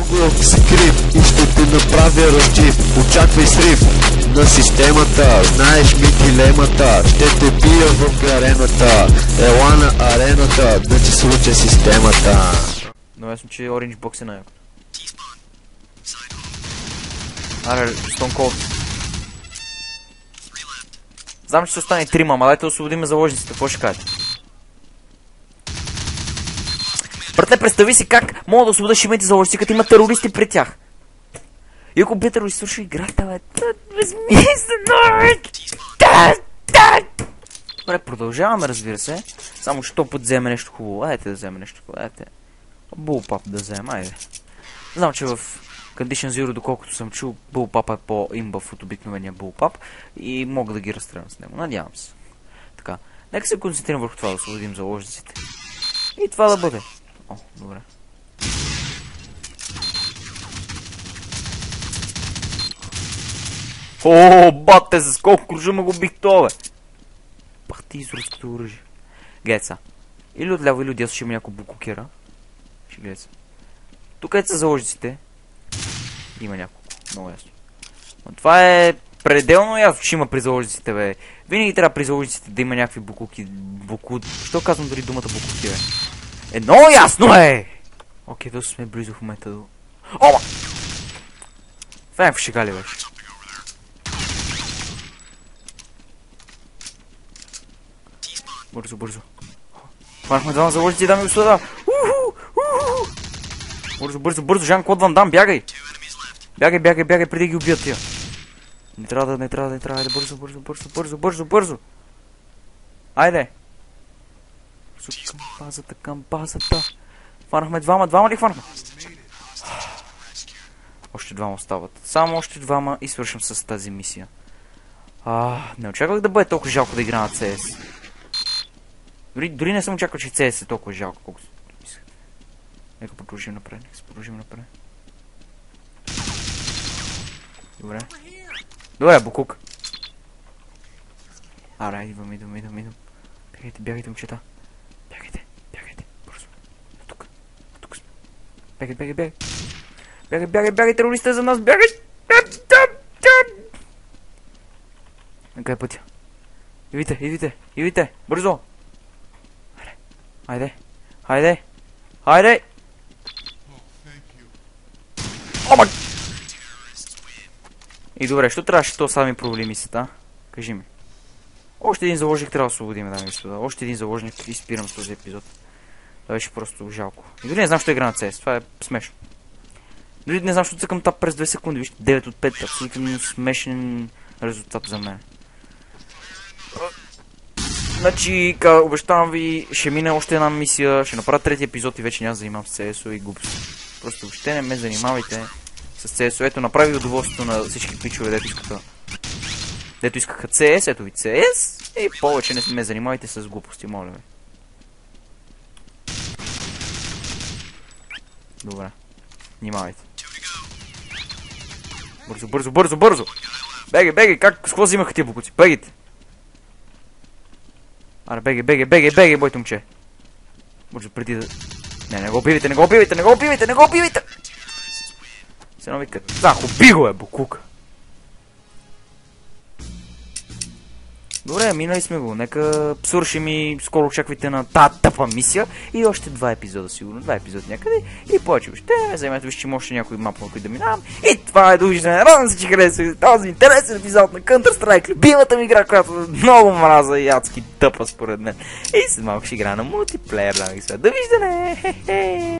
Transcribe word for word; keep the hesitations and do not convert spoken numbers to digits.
си крив и ще те направя разчив. Очаквай срив на системата, знаеш ми дилемата. Ще те бия в арената, ела на арената, да ти случа системата. Но ясно, че Orange Box е най-яко. Аре, Stone Cold. Знам, че ще остане трима, ама дайте да освободим заложниците, какво ще кажете? Братле, представи си как мога да освободя шименти заложници, като има терористи пред тях. И ако бе терорист свърши играта, бе, безмислено, бе. Добре, продължаваме, разбира се. Само що път вземе нещо хубаво. Дайте да вземе нещо хубаво, дайте. Bullpup да вземе, айде. Знам, че в Condition Zero, доколкото съм чул, Bullpup е по-имбав от обикновения Bullpup и мога да ги разстрелям с него. Надявам се. Така, нека се концентрирам върху това да освободим заложниците. И това да бъде. О, добре. О, бате, с колко кружа го бих това, бе. Пах ти изруското оръжие. Гледай са. Или отляво, или отдясно ще има някой букукера. Ще гледай са. Тук е са заложниците. Има няколко. Много ясно. Но това е пределно ясно, че има при заложниците, бе. Винаги трябва при заложниците да има някакви букуки. Буку... Що казвам дори думата букуки, бе? Е, много ясно е! Окей, доста сме близо в момента до... Ома! Това е някакво шегали беше. Бързо, бързо. Хванахме двама заложници, дами и господа. Бързо, бързо, бързо, Жан-Клод Ван Дам, бягай! Бягай, бягай, бягай, преди ги убият тия. Не трябва да, не трябва да, не трябва да, бързо, бързо, бързо, бързо, бързо, бързо. Айде! Към базата, към базата. Хванахме двама, двама ли хванахме? Още двама остават. Само още двама и свършим с тази мисия. А, не очаквах да бъде толкова жалко да игра на Си Ес. Дори, дори не съм очаквал, че Си Ес е толкова жалко, колкото мислех. Нека продължим напред, нека се продължим напред. Добре. Добре, букук. Аре, идвам, идвам, идвам, идвам. Бягайте, бягайте, момчета. Бягайте, бягайте, бързо. Тук, тук сме. Бягай, бягай, бягай. Бягай, бягай, бягай, терористите за нас, бягай! Къде е пътя? Идвайте, идвайте, идвайте, бързо! Хайде, хайде, хайде! Ома! И добре, що трябваше то сами провали мисията? Кажи ми. Още един заложник трябва да освободим, дами и господа. Още един заложник и спирам с този епизод. Това беше просто жалко. И дори не знам, що игра на Си Ес. Това е смешно. Дори не знам, що цъкам тап през две секунди. Вижте, девет от пет. Абсолютно смешен резултат за мен. Значи, обещавам ви, ще мине още една мисия, ще направя трети епизод и вече няма да занимавам с Си Ес-о и глупости. Просто въобще не ме занимавайте с Си Ес-о. Ето, направих удоволствието на всички пичове, дето искаха. Дето искаха Си Ес, ето ви Си Ес и повече не ме занимавайте с глупости, моля ви. Добре, внимавайте. Бързо, бързо, бързо, бързо! Бегай, бегай, как, с какво взимаха тия букуци? Бегайте! Аре, бегай, бегай, бегай, бегай, бойте момче. Бързо, преди да... Не, не го убивайте, не го убивайте, не го убивайте, не го убивайте! Се едно викат, зах, уби го е, букука! Добре, минали сме го. Нека свършим и скоро очаквайте на тази тъпа мисия. И още два епизода, сигурно. Два епизода някъде. И повече още. Заемете виж, че има още някой мап, на който да минавам. И това е довиждане. Радвам се, че харесва този интересен епизод на Counter-Strike. Любимата ми игра, която много мраза и адски тъпа според мен. И след малко ще игра на мултиплеер. Да, довиждане!